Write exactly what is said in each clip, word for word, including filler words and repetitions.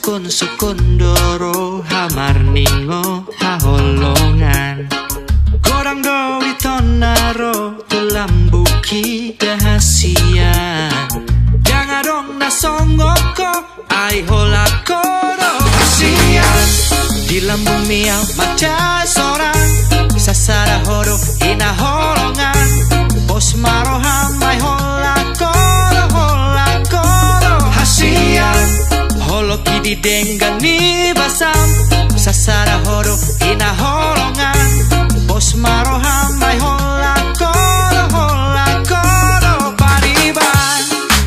sukun-sukun doro hamarningo haholongan Gorang do itonaro dalam buki dahasian Jangan dong nasongoko ai holakoro hasian Di lambung miau macai sorang Sasara horo ina holongan Bos maroham ai holakoro holakoro hasian Holoki di denggani basam Sasara horo ina holongan Bos maroham ai holakoro holakoro pariban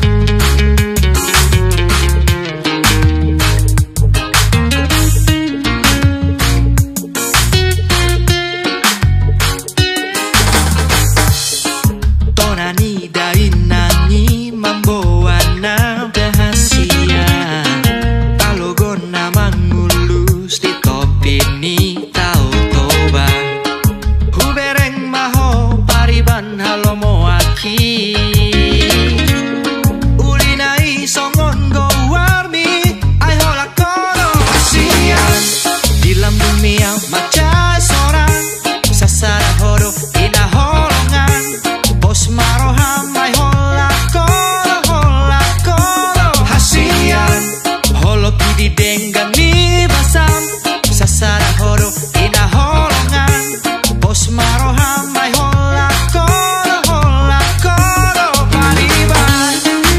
Tonani dainani mamboana dahasian Talogona mangulus di topini tau toba Hubereng maho pariban halomo aki Ulinai songon go warmi ai holakoro hasian Di lambung miau macai sorang Sasara horo ina holongan Bos maroham ai holakoro holakoro hasian Holoki di denggani basam Sasara horo ina holongan Bos maroham ai holakoro holakoro pariban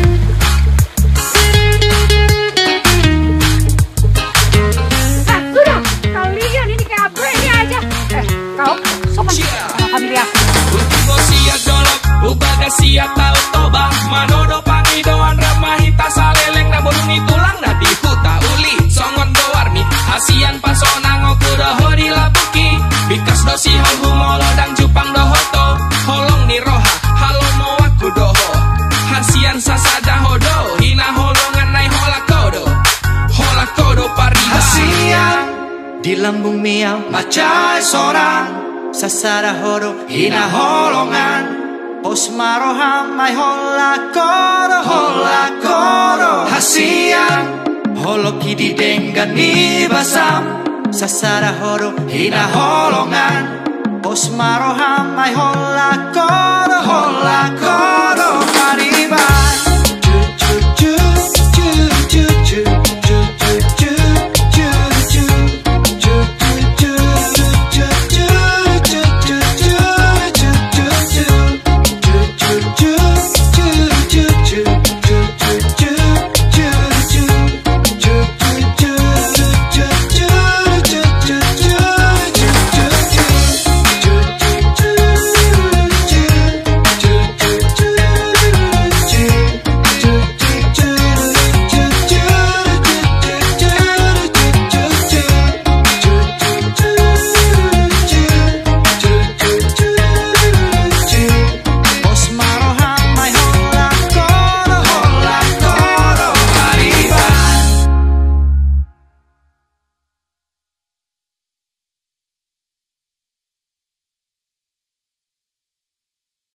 Ah, sudah, kalian ini kayak abre ini aja. Eh, kau sopan sama familia aku. Ultimo siap dolok, ubaga siap tau toba Manodo pangidoan ramahita saleleng naburuni tulang nadi huta uli Songon gowarmi, hasian pasona ngokuro hori labuki Bikas dosi hon humolo dan jupang dohoto Holong ni roha, halo mo aku doho Hasian sasada hodo, hina holongan nai holakodo Holakodo pariba hasian Di lambung miau macai sorang Sasara horo hina holongan Bos maroham ai holakoro holakoro hasian Holoki di denggani basam Sasara horo hina holongan Bos maroham ai holakoro holakoro pariban